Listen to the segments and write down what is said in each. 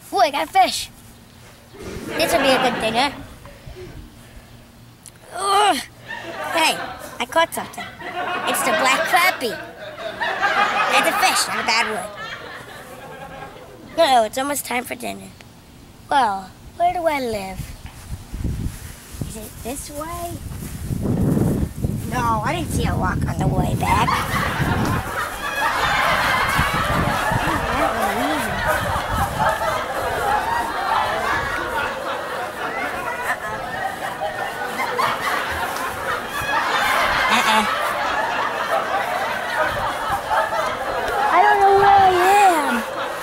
Ooh, I got a fish. This will be a good dinner. Ugh. Hey, I caught something. It's the black crappie. It's a fish, not a bad word. No, it's almost time for dinner. Well, where do I live? Is it this way? No, I didn't see a rock on the way back. I don't know where I am.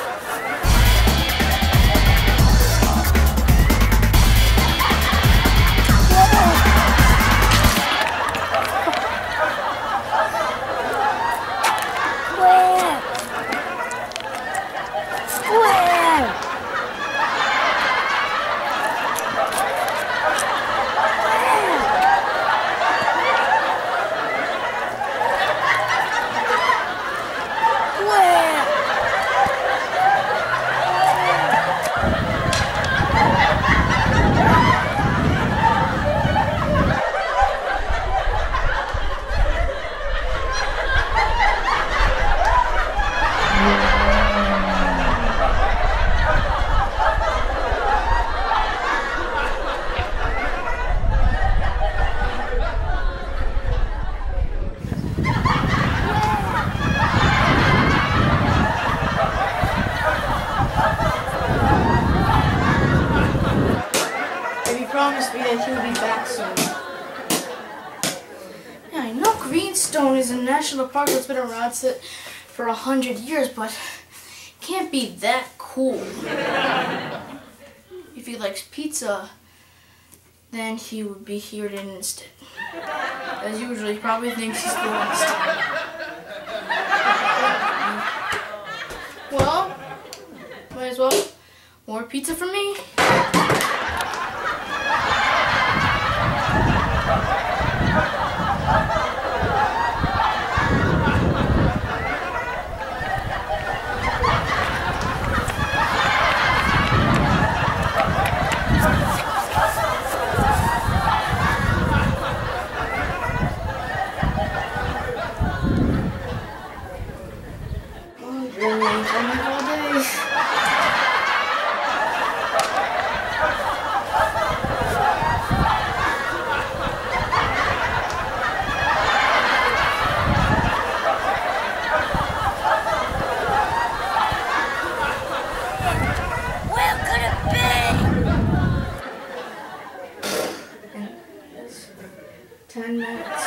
Promised me that he would be back soon. Yeah, I know Greenstone is a national park that's been around for 100 years, but it can't be that cool. If he likes pizza, then he would be here in an instant. As usual, he probably thinks he's lost. Well, might as well. More pizza for me. Where could it be? 10 minutes.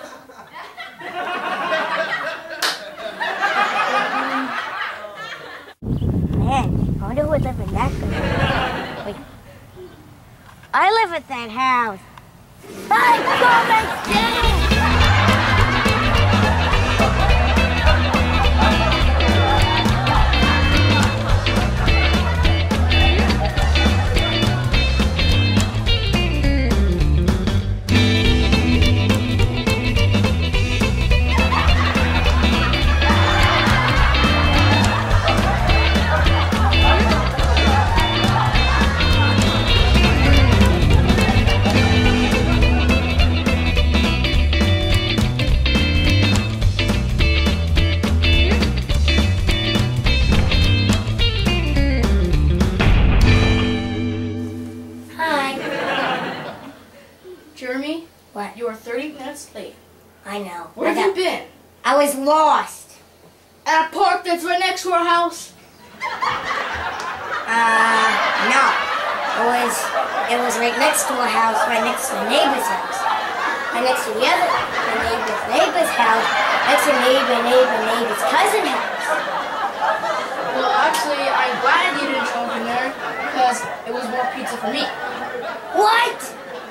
Man, I wonder who would live in that good. Wait. I live at that house. I'm coming down! Jeremy? What? You are 30 minutes late. I know. Where have you been? I was lost. At a park that's right next to our house? No. It was right next to a house, right next to the neighbor's house. Right next to the neighbor's house, next to neighbor's cousin's house. Well, actually, I'm glad you didn't show up in there, because it was more pizza for me. What?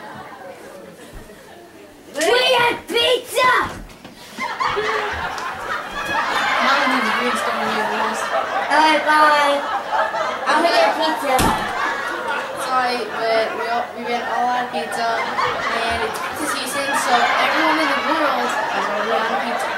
We had pizza! Mine was the Greenstone National Park. Alright, bye. I'm gonna get pizza. Sorry, but we ran all out of pizza, and it's pizza season, so everyone in the world is already out of pizza.